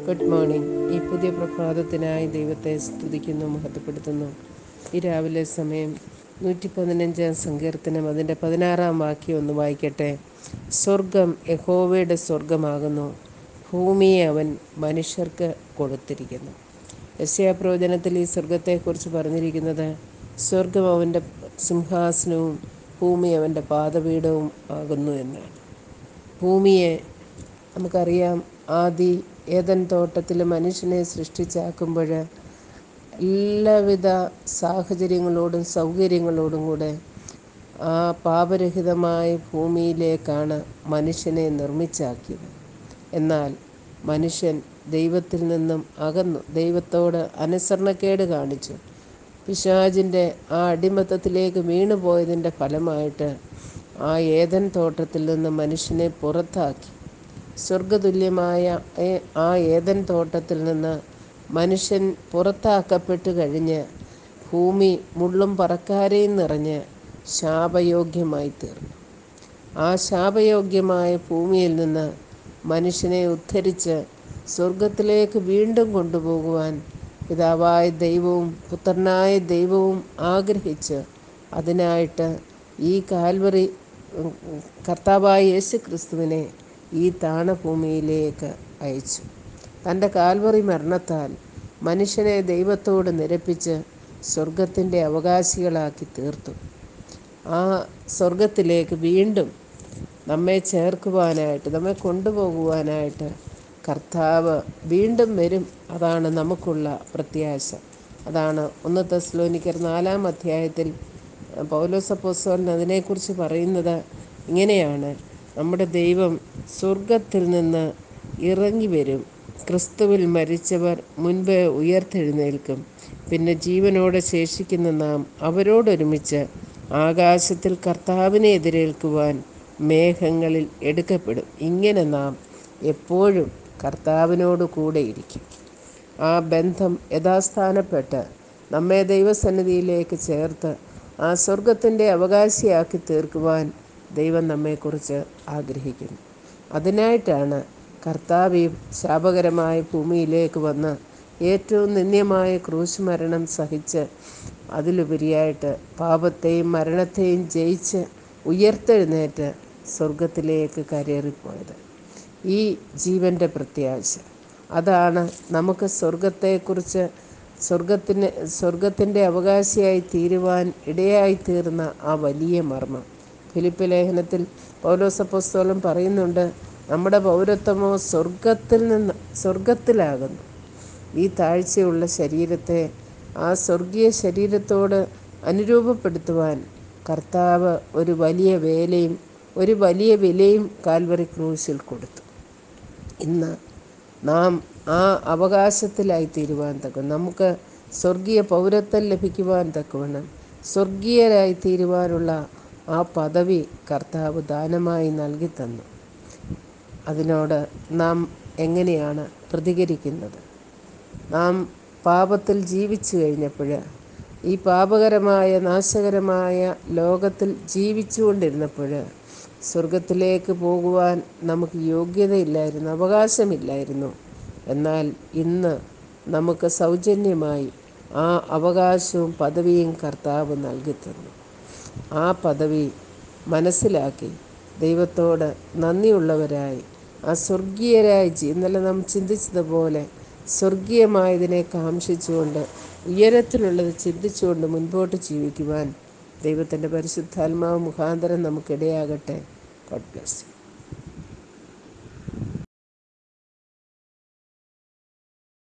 Good morning. ഈ പുതിയ പ്രഭാതത്തിനായി ദൈവത്തെ സ്തുതിക്കുന്നു, മഹത്വപ്പെടുത്തുന്നു. ഈ രാവിലെ സമയം 115 സങ്കീർത്തനം അതിൻ്റെ 16 വാക്യം ഒന്ന് വായിക്കട്ടെ. സ്വർഗം യഹോവയുടെ സ്വർഗമാകുന്നു, ഭൂമിയെ അവൻ മനുഷ്യർക്ക് കൊടുത്തിരിക്കുന്നു. യെശയ്യാപ്രവചനത്തിൽ ഈ സ്വർഗത്തെക്കുറിച്ച് പറഞ്ഞിരിക്കുന്നത് സ്വർഗം അവൻ്റെ സിംഹാസനവും ഭൂമി അവൻ്റെ പാദപീഠവും ആകുന്നു എന്നാണ്. ഭൂമിയെ നമുക്കറിയാം, ആദി ഏദൻ തോട്ടത്തിൽ മനുഷ്യനെ സൃഷ്ടിച്ചാക്കുമ്പോൾ എല്ലാവിധ സാഹചര്യങ്ങളോടും സൗകര്യങ്ങളോടും കൂടെ ആ പാപരഹിതമായ ഭൂമിയിലേക്കാണ് മനുഷ്യനെ നിർമ്മിച്ചാക്കിയത്. എന്നാൽ മനുഷ്യൻ ദൈവത്തിൽ നിന്നും അകന്നു, ദൈവത്തോട് അനുസരണക്കേട് കാണിച്ചു. പിശാചിൻ്റെ ആ അടിമത്തത്തിലേക്ക് വീണുപോയതിൻ്റെ ഫലമായിട്ട് ആ ഏദൻ തോട്ടത്തിൽ നിന്ന് മനുഷ്യനെ പുറത്താക്കി. സ്വർഗതുല്യമായ ആ ഏദൻ തോട്ടത്തിൽ നിന്ന് മനുഷ്യൻ പുറത്താക്കപ്പെട്ട് കഴിഞ്ഞ് ഭൂമി മുള്ളും പറക്കാരയും നിറഞ്ഞ് ശാപയോഗ്യമായി തീർന്നു. ആ ശാപയോഗ്യമായ ഭൂമിയിൽ നിന്ന് മനുഷ്യനെ ഉദ്ധരിച്ച് സ്വർഗത്തിലേക്ക് വീണ്ടും കൊണ്ടുപോകുവാൻ പിതാവായ ദൈവവും പുത്രനായ ദൈവവും ആഗ്രഹിച്ച് അതിനായിട്ട് ഈ കാൽവറി കർത്താവായ യേശു ക്രിസ്തുവിനെ ഈ താണഭൂമിയിലേക്ക് അയച്ചു. തൻ്റെ കാൽവറി മരണത്താൽ മനുഷ്യനെ ദൈവത്തോട് നിരപ്പിച്ച് സ്വർഗത്തിൻ്റെ അവകാശികളാക്കി തീർത്തു. ആ സ്വർഗത്തിലേക്ക് വീണ്ടും നമ്മെ ചേർക്കുവാനായിട്ട്, നമ്മെ കൊണ്ടുപോകുവാനായിട്ട് കർത്താവ് വീണ്ടും വരും. അതാണ് നമുക്കുള്ള പ്രത്യാശ. അതാണ് 1 തെസ്സലോനിക്കർ 4 അധ്യായത്തിൽ പൗലോസ് അപ്പോസ്തലൻ അതിനെക്കുറിച്ച് പറയുന്നത് ഇങ്ങനെയാണ്: നമ്മുടെ ദൈവം സ്വർഗത്തിൽ നിന്ന് ഇറങ്ങി വരും, ക്രിസ്തുവിൽ മരിച്ചവർ മുൻപ് ഉയർത്തെഴുന്നേൽക്കും, പിന്നെ ജീവനോടെ ശേഷിക്കുന്ന നാം അവരോടൊരുമിച്ച് ആകാശത്തിൽ കർത്താവിനെ എതിരേൽക്കുവാൻ മേഘങ്ങളിൽ എടുക്കപ്പെടും. ഇങ്ങനെ നാം എപ്പോഴും കർത്താവിനോട് കൂടെ ഇരിക്കും. ആ ബന്ധം യഥാസ്ഥാനപ്പെട്ട് നമ്മെ ദൈവസന്നിധിയിലേക്ക് ചേർത്ത് ആ സ്വർഗത്തിൻ്റെ അവകാശിയാക്കി തീർക്കുവാൻ ദൈവം നമ്മെക്കുറിച്ച് ആഗ്രഹിക്കുന്നു. അതിനായിട്ടാണ് കർത്താവ് ഈ ശാപകരമായ ഭൂമിയിലേക്ക് വന്ന് ഏറ്റവും നിന്ദ്യമായ ക്രൂശ് മരണം സഹിച്ച് അതിലുപരിയായിട്ട് പാപത്തെയും മരണത്തെയും ജയിച്ച് ഉയർത്തെഴുന്നേറ്റ് സ്വർഗത്തിലേക്ക് കരേറിപ്പോയത്. ഈ ജീവൻ്റെ പ്രത്യാശ അതാണ് നമുക്ക് സ്വർഗത്തെക്കുറിച്ച്, സ്വർഗത്തിൻ്റെ അവകാശിയായി തീരുവാൻ ഇടയായിത്തീർന്ന ആ വലിയ മർമ്മം. ഫിലിപ്പി ലേഖനത്തിൽ പൗലോസ് അപ്പോസ്തലൻ പറയുന്നുണ്ട്, നമ്മുടെ പൗരത്വമോ സ്വർഗത്തിലാകുന്നു. ഈ താഴ്ചയുള്ള ശരീരത്തെ ആ സ്വർഗീയ ശരീരത്തോട് അനുരൂപപ്പെടുത്തുവാൻ കർത്താവ് ഒരു വലിയ വേലയും ഒരു വലിയ വിലയും കാൽവറി ക്രൂശിൽ കൊടുത്തു. ഇന്ന് നാം ആ അവകാശത്തിലായി തീരുവാൻ തക്കവണ്ണം, നമുക്ക് സ്വർഗീയ പൗരത്വം ലഭിക്കുവാൻ തക്കവണ്ണം, സ്വർഗീയരായി തീരുവാനുള്ള ആ പദവി കർത്താവ് ദാനമായി നൽകി തന്നു. അതിനോട് നാം എങ്ങനെയാണ് പ്രതികരിക്കുന്നത്? നാം പാപത്തിൽ ജീവിച്ചു കഴിഞ്ഞപ്പോൾ, ഈ പാപകരമായ നാശകരമായ ലോകത്തിൽ ജീവിച്ചുകൊണ്ടിരുന്നപ്പോൾ സ്വർഗത്തിലേക്ക് പോകുവാൻ നമുക്ക് യോഗ്യതയില്ലായിരുന്നു, അവകാശമില്ലായിരുന്നു. എന്നാൽ ഇന്ന് നമുക്ക് സൗജന്യമായി ആ അവകാശവും പദവിയും കർത്താവ് നൽകി തന്നു. ആ പദവി മനസ്സിലാക്കി ദൈവത്തോട് നന്ദിയുള്ളവരായി ആ സ്വർഗീയരായി ഇന്നലെ നാം ചിന്തിച്ചതുപോലെ സ്വർഗീയമായതിനെ കാംക്ഷിച്ചുകൊണ്ട്, ഉയരത്തിലുള്ളത് ചിന്തിച്ചുകൊണ്ട് മുൻപോട്ട് ജീവിക്കുവാൻ ദൈവത്തിൻ്റെ പരിശുദ്ധാത്മാവ് മുഖാന്തരം നമുക്കിടയാകട്ടെ. God bless you.